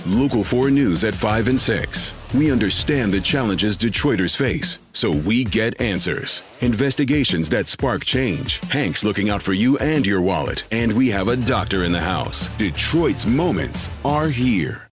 Local 4 News at 5 and 6. We understand the challenges Detroiters face, so we get answers. Investigations that spark change. Hank's looking out for you and your wallet. And we have a doctor in the house. Detroit's moments are here.